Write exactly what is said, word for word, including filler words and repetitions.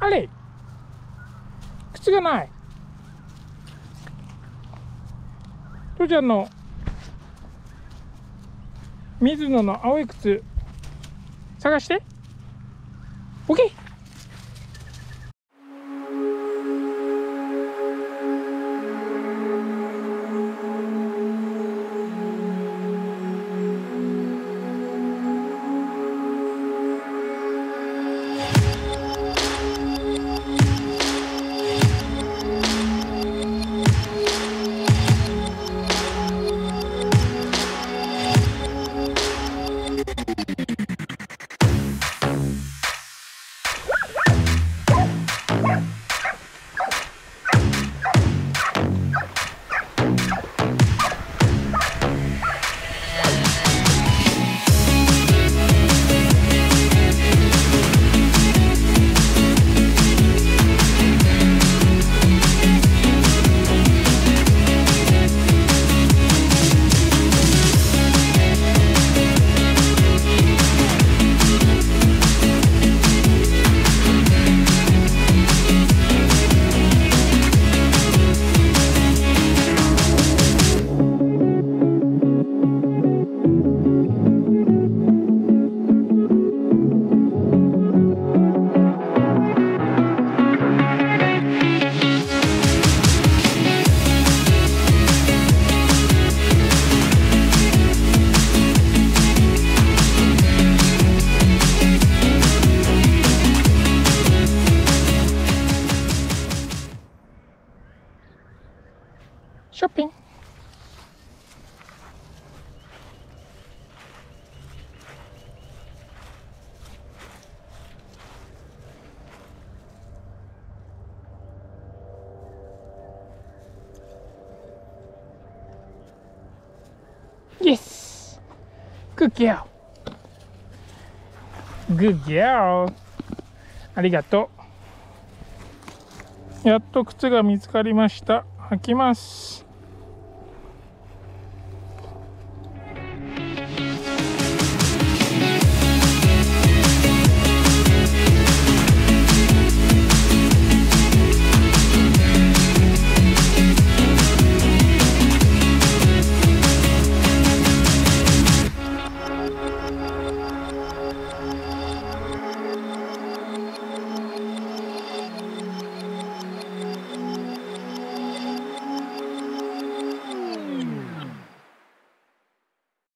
あれ、靴がない。父ちゃんの水野の青い靴探して。オッケー。ショッピング。イエス。グッギャル。グッギャル。ありがとう。やっと靴が見つかりました。履きます。